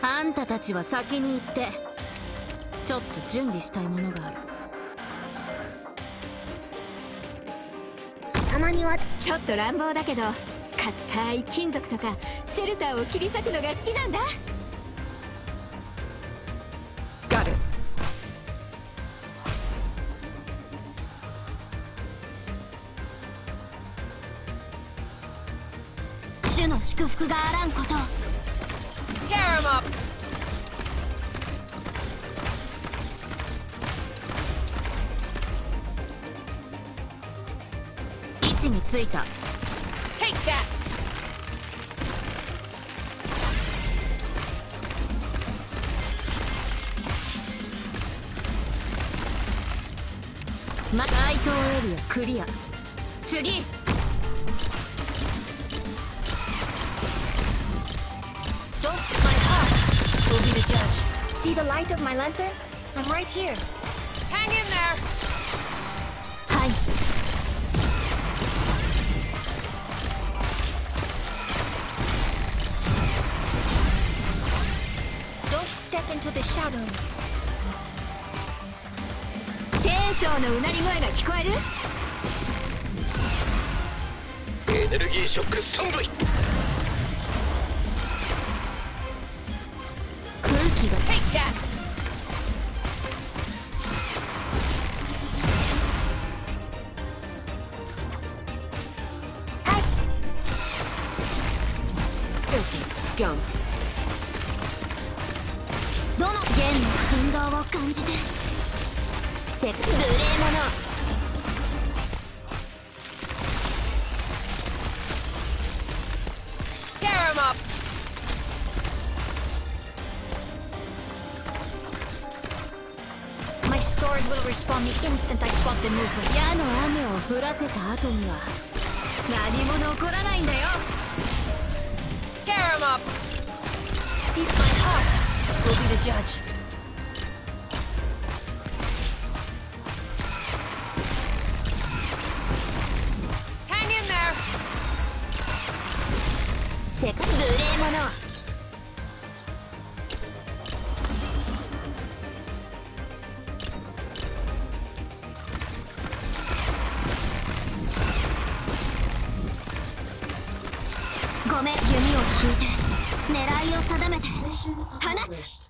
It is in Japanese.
あんたたちは先に行って。ちょっと準備したいものがある。 貴様にはちょっと乱暴だけど、硬い金属とかシェルターを切り裂くのが好きなんだ。 ガル。 主の祝福があらんこと。 位置についた。該当エリアクリア。次。 Don't my heart will be the judge. See the light of my lantern? I'm right here. Hang in there. はい。Don't step into the shadows. チェーンソーのうなり声が聞こえる？ エネルギーショックスタンバイ。 空気が。 どの弦の振動を感じて。無礼者。My sword will respond the instant I spot the movement. 矢の雨を降らせた後には何も残らないんだよ。 See, my heart will be the judge. Hang in there. 無礼者。ごめん。弓を引いて狙いを定めて放つ。